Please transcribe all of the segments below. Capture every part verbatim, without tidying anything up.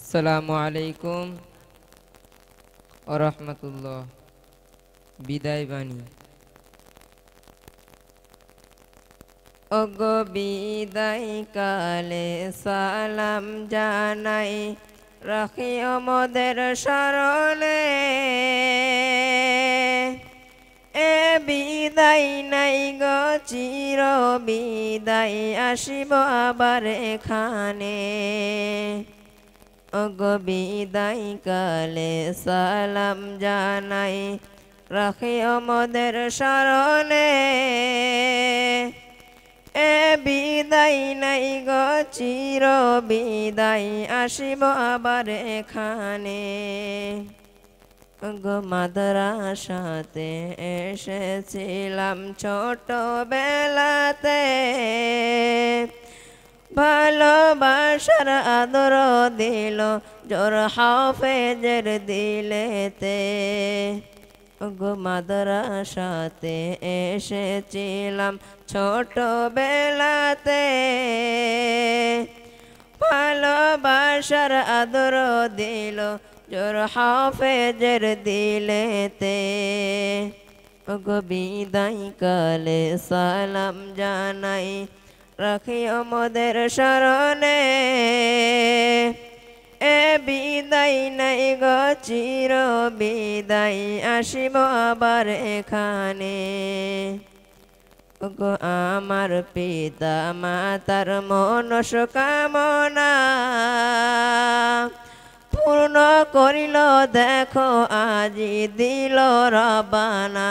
আসসালামু আলাইকুম ওয়া রাহমাতুল্লাহ। বিদায় বাণী। ওগো বিদায় কালে সালাম জানাই, রাখিও মোদের স্মরণে। এ বিদায় নাই গো চির বিদায়, আসিব আবার এখানে। ওগো বিদায় কালে সালাম জানাই, রাখিও মোদের স্মরণে। এ বিদায় নাই গো চির বিদায়, আসিব আবার এখানে। গো মাদ্রাসাতে এসেছিলাম ছোটবেলাতে, ভালোবাসার আদর দিল জোর হাফেজের দিলেতে। গো মাদ্রাসাতে এসেছিলাম ছোটবেলাতে, ভালোবাসার আদর দিল জোর হাফেজের দিলেতে। গো বিদায় কালে সালাম জানাই, রাখিও মোদের স্মরণে। এ বিদায় নাই গো চির বিদায়, আসিব আবার এখানে। গো আমার পিতা মাতার মনস্কামনা পূর্ণ করিল দেখো আজি দিল রব্বানা।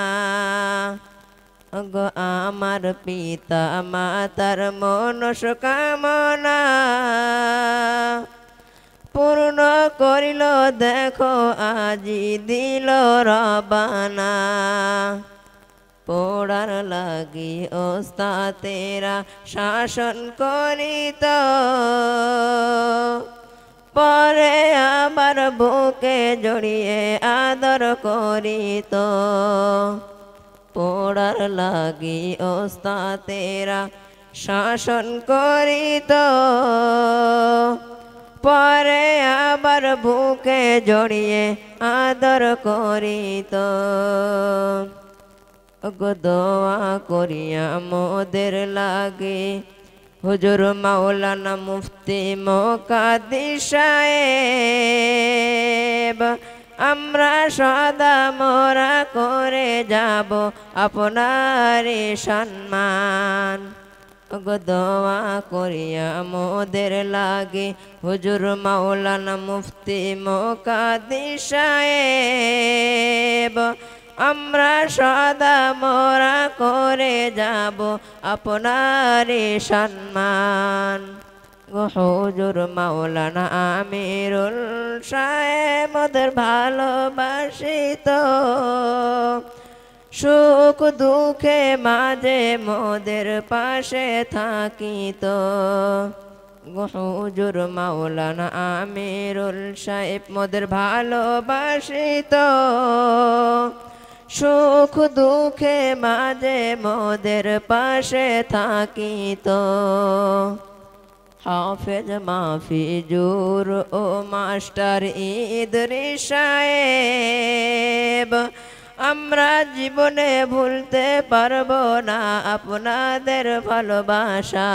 গো আমার পিতা মাতার মনস্কামনা পূর্ণ করিল দেখো আজি দিল রব্বানা। পড়ার লাগি ওস্তাদেরা শাসন করিত, পরে আমার বুকে জড়িয়ে আদর করিত। পড়ার লাগি ওস্তাদেরা শাসন করিত, পরে আবার বুকে জড়িয়ে আদর করিত। গো দোয়া করিয়া মোদের লাগে হুজুর মাওলানা মুফতি মুকাদ্দিস সাহেব, আমরা সদা মোরা করে যাব আপনার সম্মান। গো দোয়া করিয়া মোদের লাগে হুজুর মাওলানা মুফতি মুকাদ্দিস সাহেব, আমরা সদা মোরা করে যাব আপনার সম্মান। গো হুজুর মাওলানা আমিরুল সাহেব মোদের ভালোবাসিত, সুখ দুঃখে মাঝে মোদের পাশে থাকিত। গো হুজুর মাওলানা আমিরুল সাহেব মোদের ভালোবাসিত, সুখ দুঃখে মাঝে মোদের পাশে থাকিত। হাফেজ মাহফিজুর ও মাস্টার ইদ্রিস সাহেব, আমরা জীবনে ভুলতে পারবো না আপনাদের ভালোবাসা।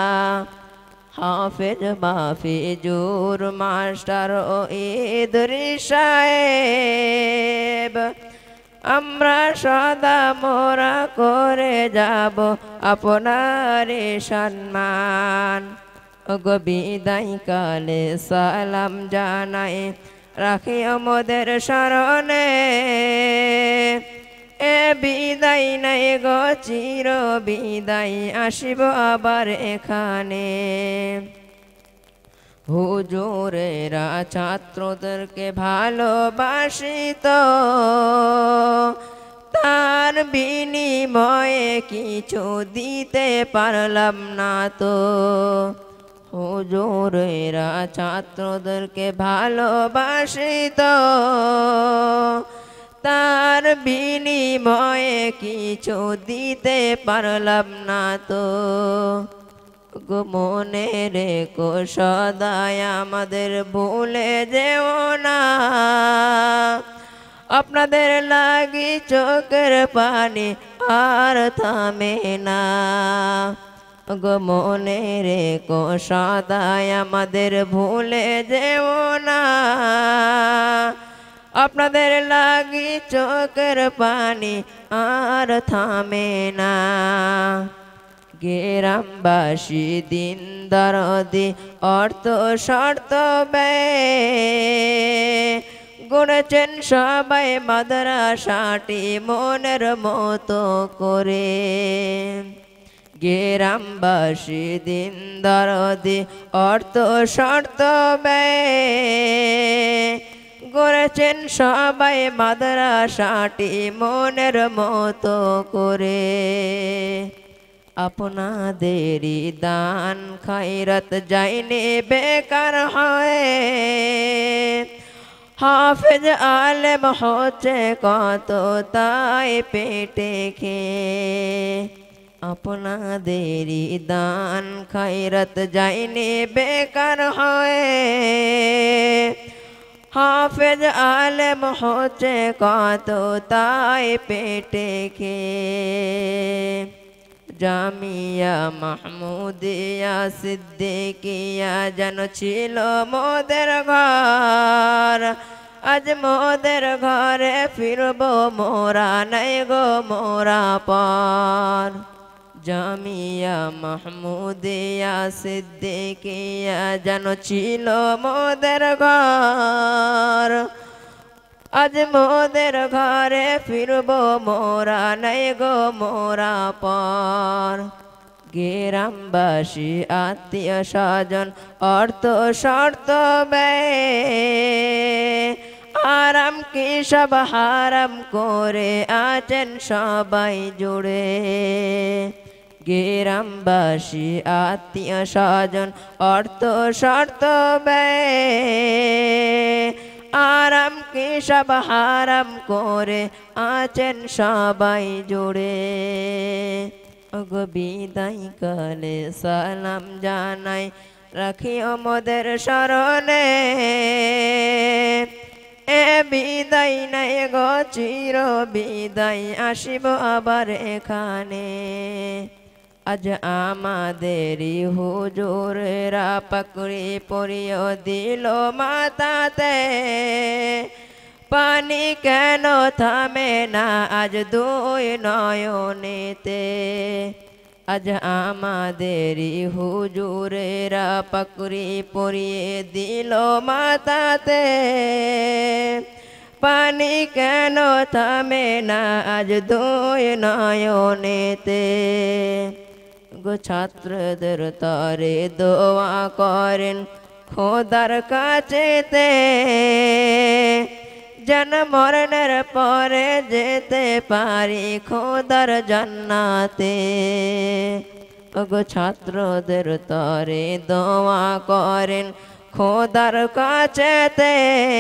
হাফেজ মাহফিজুর মাস্টার ও ইদ্রিস সাহেব, আমরা সদা মোরা করে যাব আপনার সম্মান। গো বিদায় কালে সালাম জানাই, রাখিও মোদের স্মরণে। এ বিদায় নাই গো চির বিদায়, আসিব আবার এখানে। হুজুরেরা ছাত্রদেরকে ভালোবাসিত, তার বিনিময়ে কিছু দিতে পারলাম না তো। হুজুরেরা ছাত্রদেরকে ভালোবাসিত, তার বিনিময়ে কিছু দিতে পারলাম না তো। গো মনে রেখো সদাই আমাদের ভুলে যেও না আপনাদের লাগি চোখের পানি আর থামে না গো মনে রেখো সদাই আমাদের ভুলে যেও না আপনাদের লাগি চোখের পানি আর থামে না গ্রামবাসী দিন দরদি অর্থ শর্ত ব্যয় গুনেছেন সবাই মাদ্রাসাটি মনের মতো করে গ্রামবাসী দিন দরদি অর্থ শর্ত ব্যয় গড়েছেন সবাই মাদ্রাসাটি মনের মতো করে আপনাদেরই দান খায়রাত যায়নি বেকার হয় হাফেজ আলেম হচ্ছে কত তাই পেটে খেয়ে আপনাদেরই দান খায়রাত যায়নি বেকার হয় হাফেজ আলেম হচ্ছে কত তাই পেটে খেয়ে জামিয়া মাহমুদিয়া সিদ্দিকিয়া যেন ছিল মোদের ঘর আজ মোদের ঘরে ফিরব মোরা নাই গো মোরা পর জামিয়া মাহমুদিয়া সিদ্দিকিয়া যেন ছিল মোদের ঘর আজ মোদের ঘরে ফিরব মোরা নাই গো মোরা পর গ্রামবাসী আত্মীয় স্বজন অর্থ শর্ত ব্যয় আরাম কি সব হারাম করে আছেন সবাই জুড়ে গ্রামবাসী আত্মীয় স্বজন অর্থ শর্ত ব্যয় আরাম কি সব হারাম করে আছেন সবাই জুড়ে ওগো বিদায় কালে সালাম জানাই রাখিও মোদের স্মরণে এ বিদায় নাই গো চির বিদায় আসিব আবার এখানে আজ আমাদেরই হুজুরেরা পাকড়ি পরিয়ে দিল মাথাতে পানি কেন থামে না আজ দুই নয়নেতে আজ আমাদেরই হুজুরেরা পাকড়ি পরিয়ে দিল মাথাতে পানি কেন থামে না আজ দুই নয়নেতে গো ছাত্রদের তরে দোয়া করেন খোদার কাছেতে যেন মরণের পরে যেতে পারি খোদার জান্নাতে গো ছাত্রদের তরে দোয়া করেন খোদার কাছেতে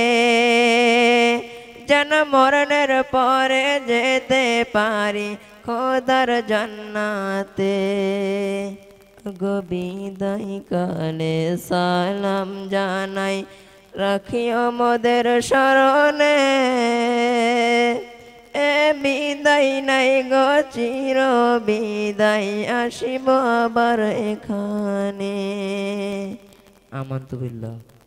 যেন মরণের পরে যেতে পারি খোদার জান্নাতে গো বিদায় কালে সালাম জানাই রাখিও মোদের স্মরণে এ বিদায় নাই গো চির বিদায় আসিব আবার এখানে আমান্তু বিল্লাহ।